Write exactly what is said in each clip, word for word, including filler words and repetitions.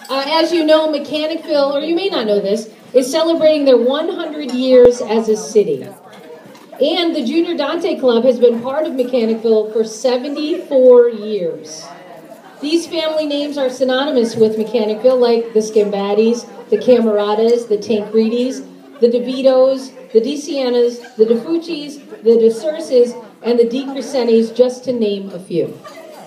Uh, as you know, Mechanicville, or you may not know this, is celebrating their one hundred years as a city. And the Junior Dante Club has been part of Mechanicville for seventy-four years. These family names are synonymous with Mechanicville, like the Scambattis, the Camaradas, the Tancredis, the DeVitos, the DeSiennas, the DeFuccis, the DeSurses, and the DeCrescentis, just to name a few.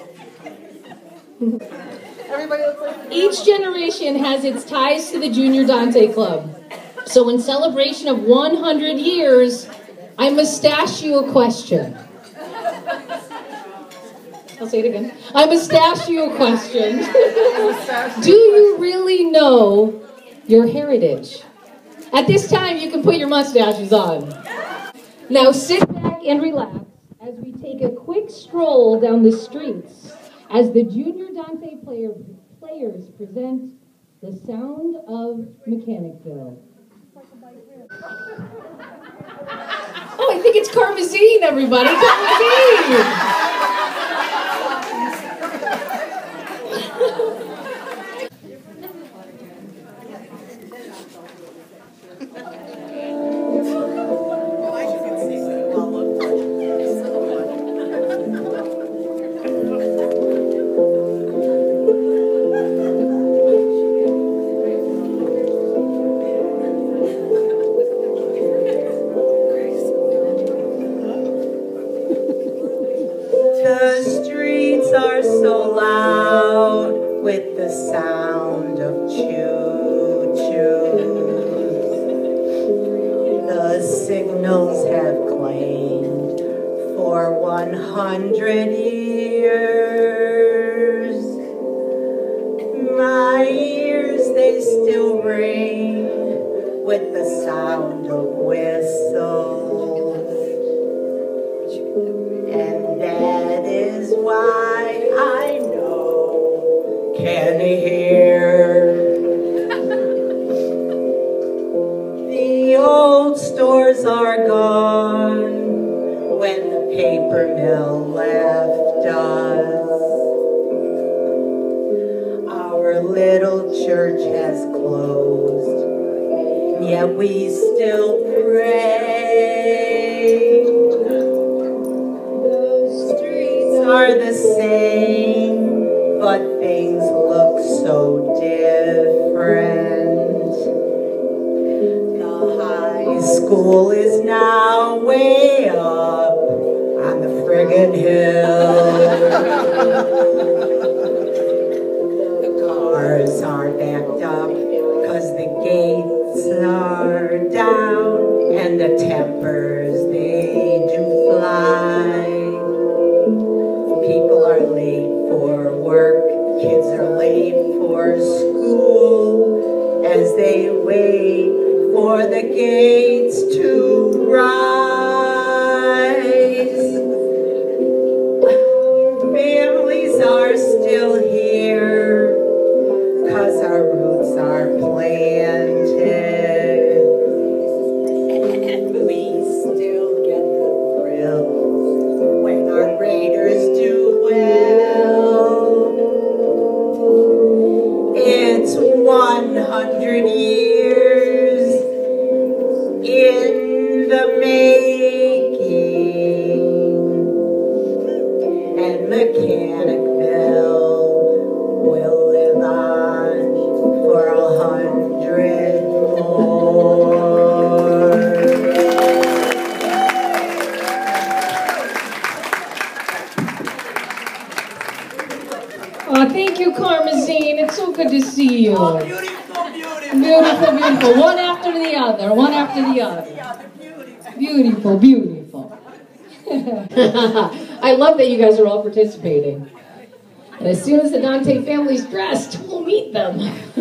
Each generation has its ties to the Junior Dante Club. So in celebration of one hundred years, I must ask you a question. I'll say it again. I must ask you a question. Do you really know your heritage? At this time, you can put your mustaches on. Now sit back and relax as we take a quick stroll down the streets as the Junior Dante player, players present the sound of Mechanicville. Oh, I think it's Karmazine, everybody. Karmazine! The streets are so loud with the sound of choo-choos. The signals have claimed for one hundred years. My ears, they still ring with the sound of whistles. And that is why I know, can you hear? The old stores are gone when the paper mill left us. Our little church has closed, yet we still pray. Are the same, but things look so different. The high school is now way up on the friggin' hill. The cars are backed up because the gates are down and the tempers, they do fly. People are late for work, kids are late for school, as they wait for the gates to rise. Families are still here, 'cause our roots are planted. We still get the thrill when our Raiders do well. It's one hundred years in the making, and Mechanicville will live on for a hundred more. Oh, thank you, Karmazine. It's so good to see you. Oh, beautiful, beautiful. Beautiful, beautiful. One after the other. One after the other. Beautiful, beautiful. I love that you guys are all participating. And as soon as the Dante family's dressed, we'll meet them.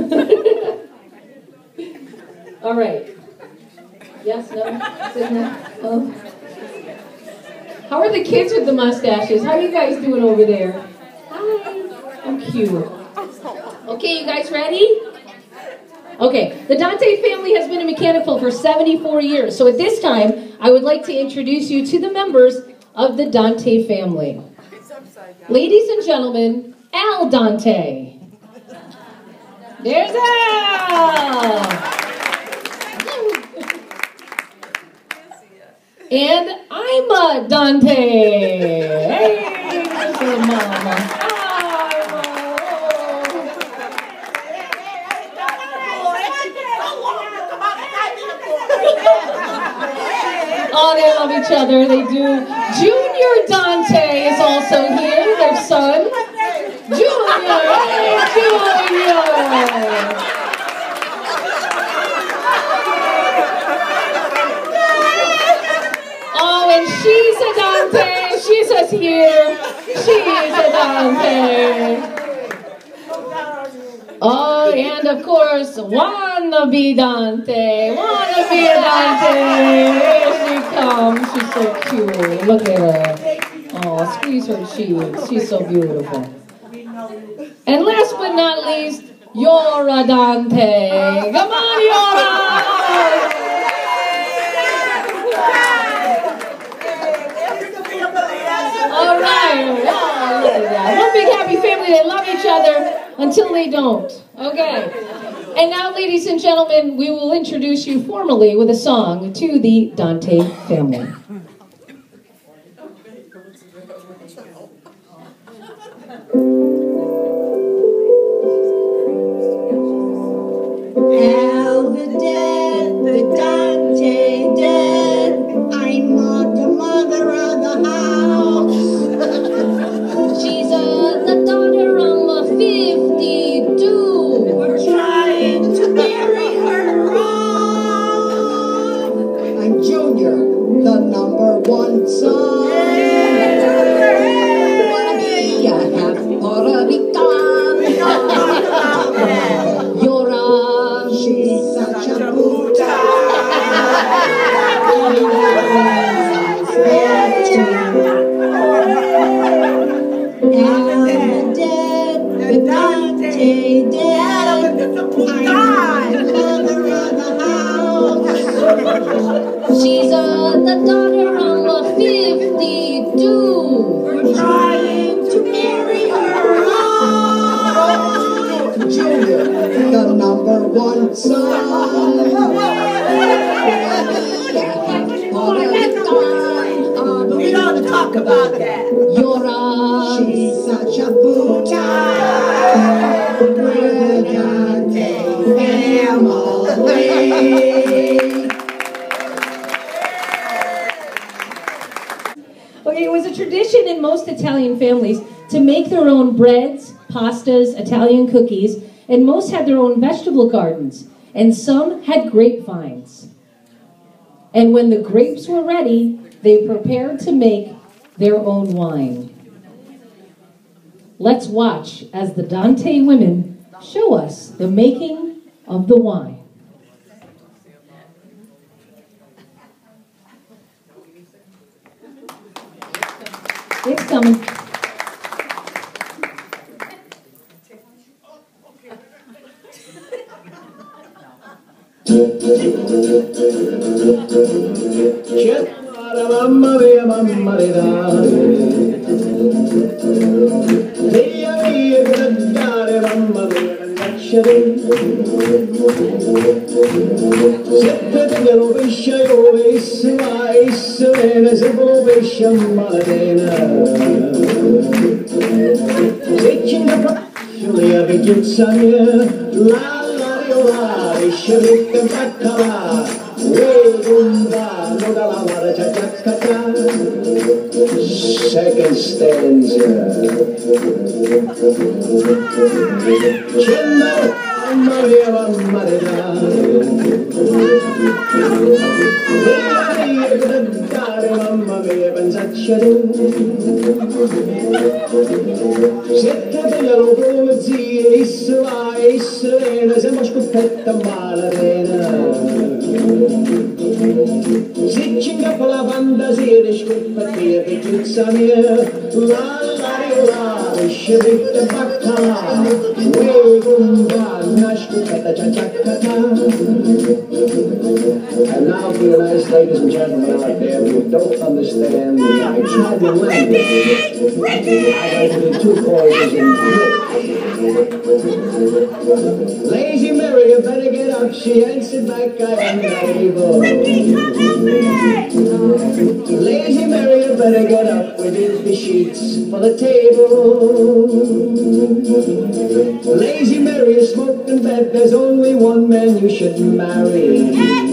All right. Yes, no? No? Oh. How are the kids with the mustaches? How are you guys doing over there? Hi. I'm cute. Okay, you guys ready? Okay, the Dante family has been in Mechanicville for seventy-four years. So at this time, I would like to introduce you to the members of the Dante family. Ladies and gentlemen, Al Dante. There's Al! And I'm uh, Dante. Hey, there's the mama. Oh, they love each other. They do. Junior Dante is also here, their son. Junior, hey, Junior. Oh, and she's a Dante. She's us here. She's a Dante. Oh, and of course, wannabe Dante. Wannabe Dante. Here she comes. She's so cute. Look at her. Oh, squeeze her cheeks. She's so beautiful. And last but not least, Yora Dante. Come on, Yora! All right. Oh, look at that. One big happy family. They love each other until they don't. Okay. And now, ladies and gentlemen, we will introduce you formally with a song to the Dante family. Al the dead, the Dante dead. I'm not the mother of the house. She's uh, the daughter of fifty-two. We're trying to marry her off. I'm Junior, the number one son. Wanna be a half Puerto Rican. You're a, she's such a puta. And the dead, the Dante dead. I'm the mother of the house. She's uh, the daughter of fifty-two. We're trying to marry her off. Junior, the number one son. We don't talk about that. You're a, she's such a puta. We're the Dante family. Okay, it was a tradition in most Italian families to make their own breads, pastas, Italian cookies, and most had their own vegetable gardens, and some had grapevines. And when the grapes were ready, they prepared to make their own wine. Let's watch as the Dante women show us the making of the wine. It's coming. Mamma mia, mamma mia, via via cantare, mamma mia, lasciare. Se te lo pesce io vesso, vai, se se lo pesce malatena. Se ci ne faccio la vecchizza mia, la la la, pesce ricca baccalà. Second stanza. Mamma mia, mamma mia, mamma mia, pensaccia tu. Se te tagliano come zia, isso va, isso viene, siamo scoppetta malatena. Se ci incappa la fantasia di scoppettia che chizza mia, la la la, esce dritta e baccalà, uè con vanna, scoppetta ciacciaccata. And now realize, ladies and gentlemen out there, who don't understand the Italian language. I go to the two choruses in Lazy Mary, you better get up. She answered back, I am not evil. Lazy Mary, you better get up. We did the sheets for the table. Lazy Mary, you smoked in bed. There's only one man you should marry.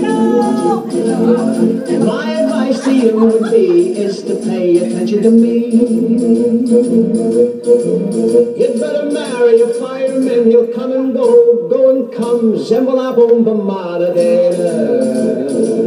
My advice to you would be is to pay attention to me. You'd better marry a fireman. He'll come and go, go and come. Zembola bomba maradena.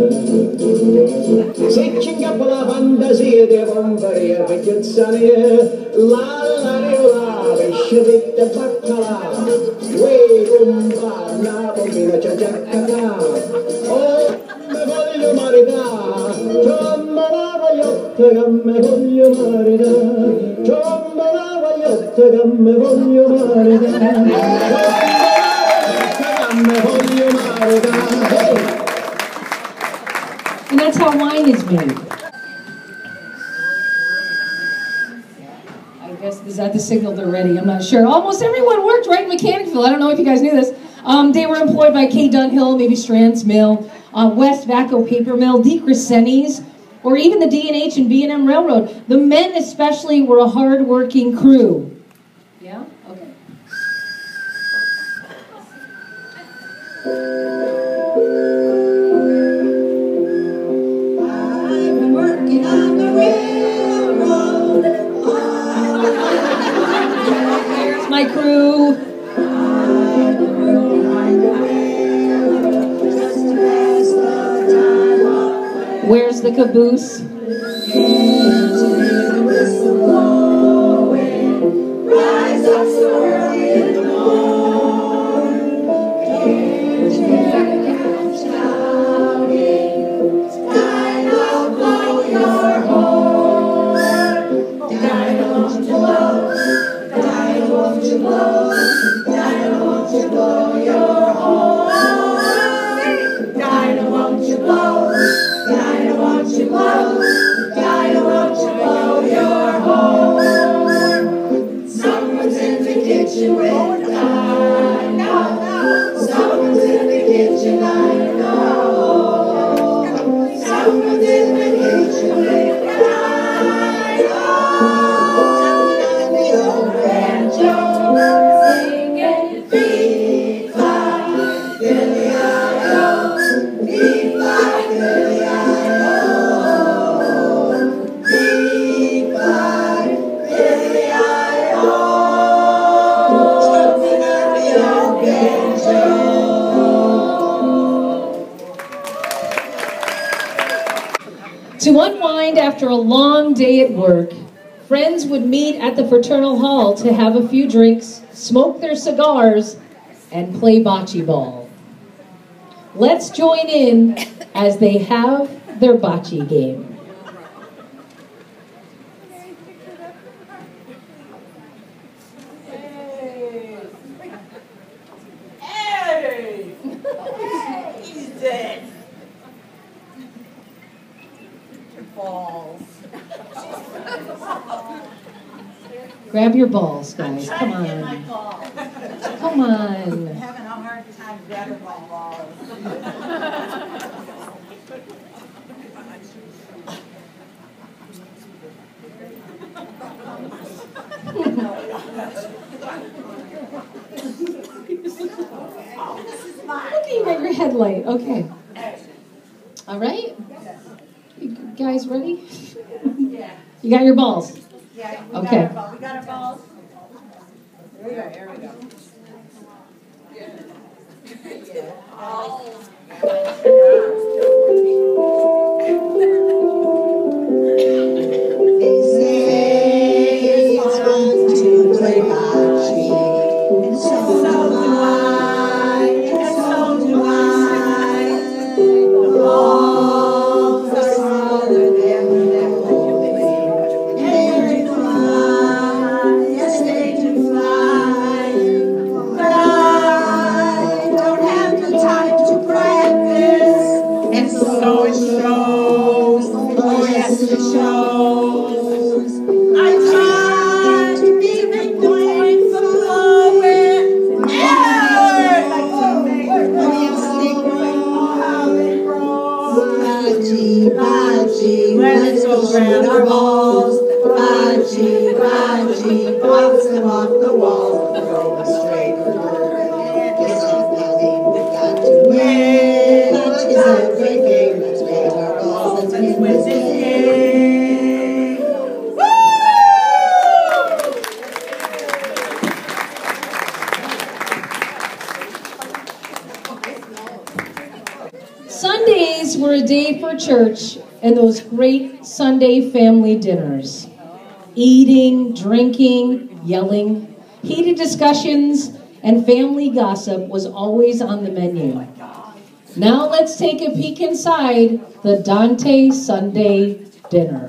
Se cinga la fantasia di bombaria perché sania la la la scivitta baccala uè bomba la bombina c'è già oh me voglio maritare ciomma la vagliotta che me voglio maritare ciomma la vagliotta che me voglio maritare ciomma la vagliotta che me voglio maritare. And that's how wine is made. I guess, is that the signal they're ready? I'm not sure. Almost everyone worked right in Mechanicville. I don't know if you guys knew this. Um, they were employed by K. Dunhill, maybe Strand's Mill, uh, West Vaco Paper Mill, D. Crescenni's, or even the D and H and B and M Railroad. The men especially were a hard-working crew. Yeah? Okay. My crew. Where's the caboose? Rise up so early in the morning. Dinah, blow your horn. Dinah, won't you blow? Dinah, won't you blow? Dinah, won't you blow your horn? Dinah, won't you blow? Dinah, won't you blow? Dinah, won't you blow your horn? Someone's in the kitchen with Dinah. Someone's in the kitchen, I know. Someone's in the kitchen with Dinah. The old banjo singing, fee-fi, Billy-I-O, fee-fi, Billy-I-O, fee-fi, Billy-I-O, singing at the old banjo. To unwind after a long day at work, friends would meet at the fraternal hall to have a few drinks, smoke their cigars, and play bocce ball. Let's join in as they have their bocce game. Hey! He's dead. Balls. Grab your balls, guys. Come Get my on. balls. Come on. I'm having a hard time grabbing my balls. Looking at your headlight. Okay. All right. You guys ready? Yeah. You got your balls? Yeah, we Okay. got our balls. We got our balls. Here we go, here we go. They say it's fun to play bocce, and so do I, and so do I. The balls are smaller than the holes, and they do fly, yes they do fly. But I don't have the time to practice. Sundays were a day for church and those great Sunday family dinners. Eating, drinking, yelling, heated discussions, and family gossip was always on the menu. Now let's take a peek inside the Dante Sunday dinner.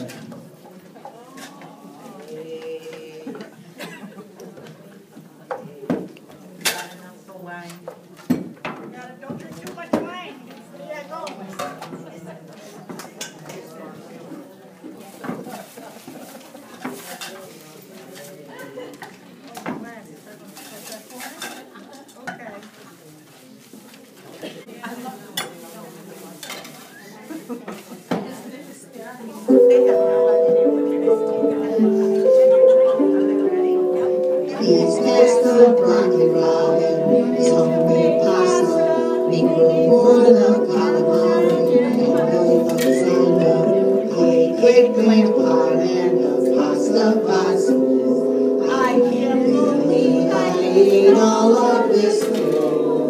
Please pass the broccoli ramen, some with pasta, microbola, calamari, and lasagna. I ate eggplant pie and the pasta pasta. I can't believe I ate all of this food.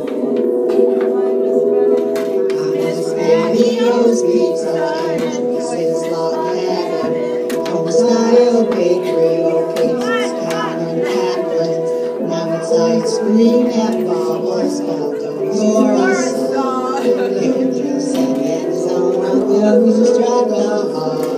I was Patio's Pizza and Missus Log Cabin, home style bakery, locations down in Kaplan. Now it's ice cream at Bubbles, Caldor, Hairdressing and Zona, Blues, Strata,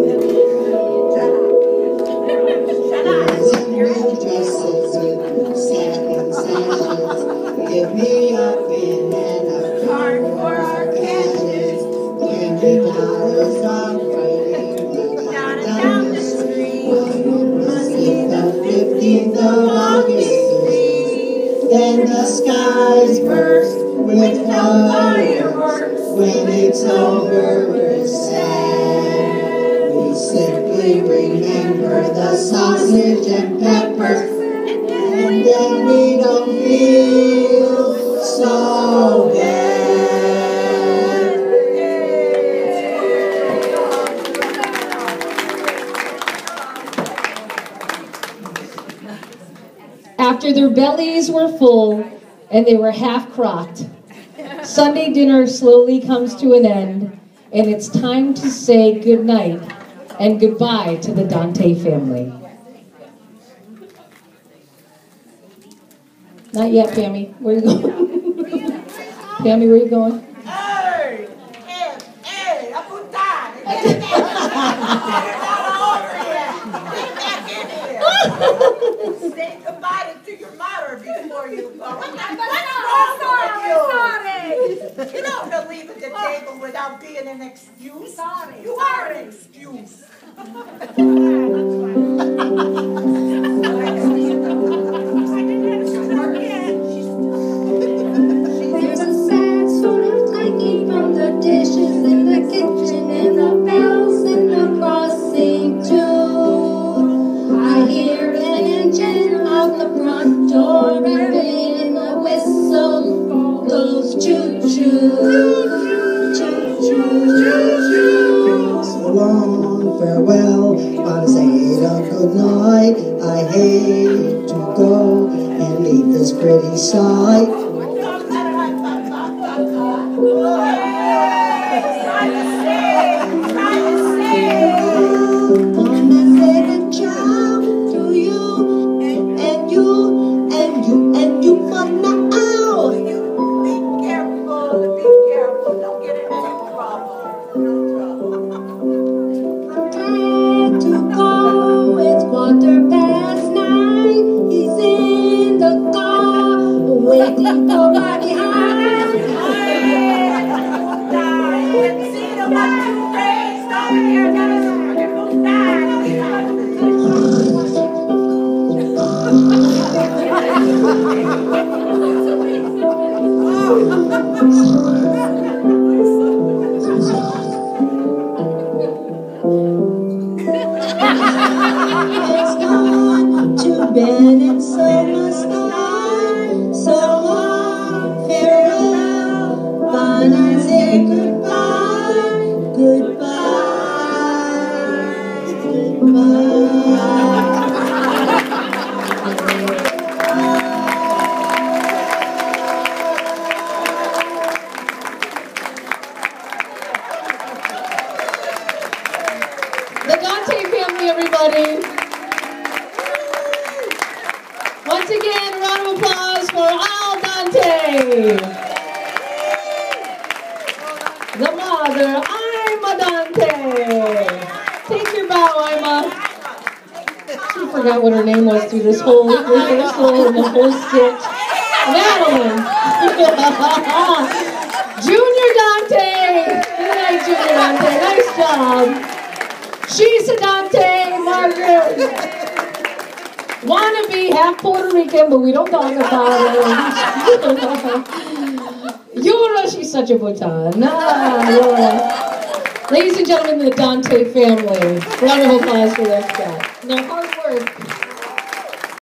dresses with satin sashes. Give me a pin and a card for our cashes. Twenty dollars on Friday, down the street. Must be the fifteenth of August. Then the skies burst with fireworks. When it's over, we're sad. We simply remember the sausage and peppers, and then we don't feel so bad. After their bellies were full and they were half crocked, Sunday dinner slowly comes to an end, and it's time to say goodnight and goodbye to the Dante family. Not yet, Pammy. Where are you going? Pammy, where are you going? Hey, hey, hey, I'm gonna die. Get Say goodbye to your mother before you go. What's wrong with you? You don't have to leave at the table without being an excuse. Sorry. You are an excuse. There's a sad sort of clanking from the dishes in the kitchen and the bells in the crossing too. I hear an engine out the front door and then the whistle goes choo-choo, choo-choo. So long, farewell, I say a good night. I hate to go and leave this pretty sight. Wanna say a ciao to you and, and you and you and you for now. Be careful, be careful. Don't get in any trouble. No trouble. I'm trying to go, it's quarter past nine. He's in the car, waiting for my behind. It's gone to bed and so must I. So long, farewell, but I say goodbye, goodbye, goodbye. The mother, Ima Dante. Take your bow, Ima. She forgot what her name was through this whole rehearsal and the whole skit. Madeline. Junior Dante. Good night, Junior Dante. Nice job. She's a Dante, Margaret. Wanna be half Puerto Rican, but we don't talk about it. Yura, she's such a butana. Ladies and gentlemen, the Dante family. Round of applause for this guy. Their hard work.